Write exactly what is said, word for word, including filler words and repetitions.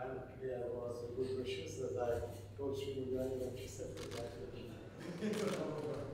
And yeah, it was a good wishes that I told Sri Mugani that she said exactly.